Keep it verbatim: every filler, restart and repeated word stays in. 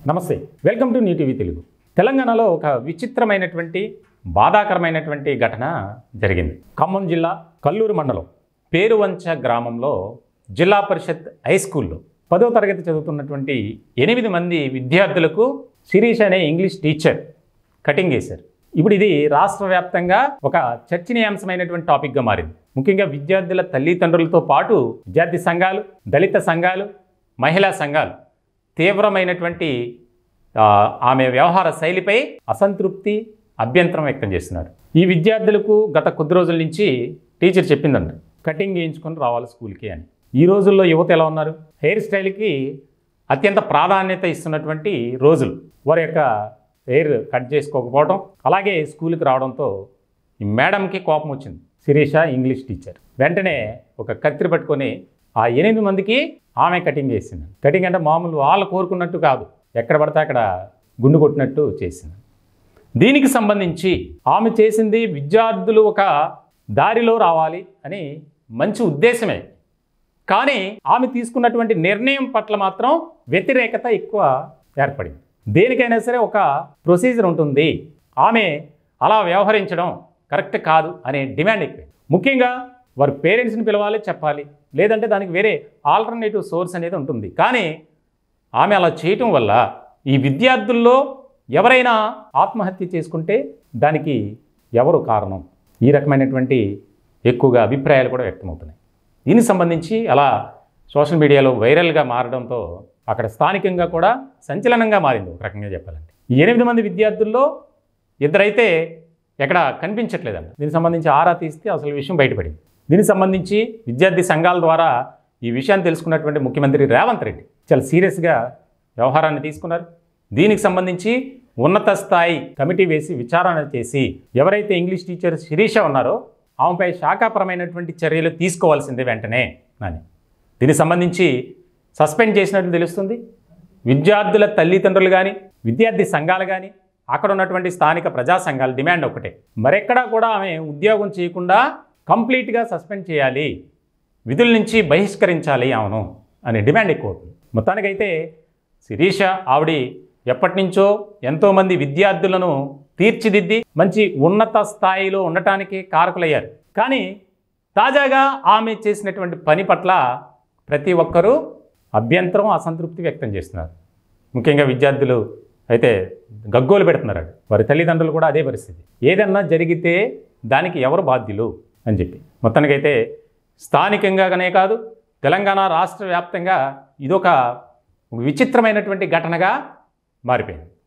నమస్తే, welcome to new TV Telugu. తెలంగాణలో ఒక విచిత్రమైనటువంటి బాధాకరమైనటువంటి ఘటన జరిగింది. ఖమ్మం జిల్లా కల్లూరు మండలం పేరువంచ గ్రామంలో జిల్లా పరిషత్ హై స్కూల్లో పదో తరగతి చదువుతున్నటువంటి ఎనిమిది మంది విద్యార్థులకు శిరీష్ అనే ఇంగ్లీష్ టీచర్ కటింగ్ వేశారు. ఇప్పుడు ఇది రాష్ట్ర వ్యాప్తంగా ఒక చర్చనీయాంశమైనటువంటి టాపిక్గా మారింది. ముఖ్యంగా విద్యార్థుల తల్లిదండ్రులతో పాటు విద్యార్థి సంఘాలు, దళిత సంఘాలు, మహిళా సంఘాలు తీవ్రమైనటువంటి ఆమె వ్యవహార శైలిపై అసంతృప్తి, అభ్యంతరం వ్యక్తం చేస్తున్నారు. ఈ విద్యార్థులకు గత కొద్ది రోజుల నుంచి టీచర్ చెప్పిందంట, కటింగ్ వేయించుకొని రావాలి స్కూల్కి అని. ఈ రోజుల్లో యువత ఎలా ఉన్నారు? హెయిర్ స్టైల్కి అత్యంత ప్రాధాన్యత ఇస్తున్నటువంటి రోజులు. వారి యొక్క హెయిర్ కట్ చేసుకోకపోవడం, అలాగే స్కూల్కి రావడంతో ఈ మేడంకి కోపం వచ్చింది. శిరీష ఇంగ్లీష్ టీచర్ వెంటనే ఒక కత్తిరి పట్టుకొని ఆ ఎనిమిది మందికి ఆమె కటింగ్ చేసింది. కటింగ్ అంటే మామూలు వాళ్ళు కోరుకున్నట్టు కాదు, ఎక్కడ పడితే అక్కడ గుండు కొట్టినట్టు చేసింది. దీనికి సంబంధించి ఆమె చేసింది విద్యార్థులు ఒక దారిలో రావాలి అని మంచి ఉద్దేశమే, కానీ ఆమె తీసుకున్నటువంటి నిర్ణయం పట్ల మాత్రం వ్యతిరేకత ఎక్కువ ఏర్పడింది. దేనికైనా సరే ఒక ప్రొసీజర్ ఉంటుంది, ఆమె అలా వ్యవహరించడం కరెక్ట్ కాదు అనే డిమాండ్ ఎక్కువ. ముఖ్యంగా వారి పేరెంట్స్ని పిలవాలి, చెప్పాలి, లేదంటే దానికి వేరే ఆల్టర్నేటివ్ సోర్స్ అనేది ఉంటుంది. కానీ ఆమె అలా చేయటం వల్ల ఈ విద్యార్థుల్లో ఎవరైనా ఆత్మహత్య చేసుకుంటే దానికి ఎవరు కారణం? ఈ రకమైనటువంటి ఎక్కువగా అభిప్రాయాలు కూడా వ్యక్తమవుతున్నాయి. దీనికి సంబంధించి అలా సోషల్ మీడియాలో వైరల్గా మారడంతో అక్కడ స్థానికంగా కూడా సంచలనంగా మారింది ఒక రకంగా చెప్పాలంటే. ఈ ఎనిమిది మంది విద్యార్థుల్లో ఇద్దరైతే ఎక్కడ కనిపించట్లేదంట. దీనికి సంబంధించి ఆరా తీస్తే అసలు విషయం బయటపడింది. దీనికి సంబంధించి విద్యార్థి సంఘాల ద్వారా ఈ విషయాన్ని తెలుసుకున్నటువంటి ముఖ్యమంత్రి రేవంత్ రెడ్డి చాలా సీరియస్గా వ్యవహారాన్ని తీసుకున్నారు. దీనికి సంబంధించి ఉన్నత స్థాయి కమిటీ వేసి విచారణ చేసి ఎవరైతే ఇంగ్లీష్ టీచర్ శిరీష ఉన్నారో ఆమెపై శాఖాపరమైనటువంటి చర్యలు తీసుకోవాల్సిందే వెంటనే అని. దీనికి సంబంధించి సస్పెండ్ చేసినట్లు తెలుస్తుంది. విద్యార్థుల తల్లిదండ్రులు కానీ, విద్యార్థి సంఘాలు కానీ, అక్కడ ఉన్నటువంటి స్థానిక ప్రజా సంఘాల డిమాండ్ ఒకటే, మరెక్కడా కూడా ఆమె ఉద్యోగం చేయకుండా కంప్లీట్గా సస్పెండ్ చేయాలి, విధుల నుంచి బహిష్కరించాలి అవును అనే డిమాండ్ ఎక్కువ అవుతుంది. మొత్తానికైతే శిరీష ఆవిడ ఎప్పటి నుంచో ఎంతోమంది విద్యార్థులను తీర్చిదిద్ది మంచి ఉన్నత స్థాయిలో ఉండటానికి కారకులయ్యారు. కానీ తాజాగా ఆమె చేసినటువంటి పని పట్ల ప్రతి ఒక్కరూ అభ్యంతరం, అసంతృప్తి వ్యక్తం చేస్తున్నారు. ముఖ్యంగా విద్యార్థులు అయితే గగ్గోలు పెడుతున్నారు. వారి తల్లిదండ్రులు కూడా అదే పరిస్థితి. ఏదన్నా జరిగితే దానికి ఎవరు బాధ్యులు అని చెప్పి మొత్తానికైతే స్థానికంగానే కాదు, తెలంగాణ రాష్ట్ర వ్యాప్తంగా ఇదొక విచిత్రమైనటువంటి ఘటనగా మారిపోయింది.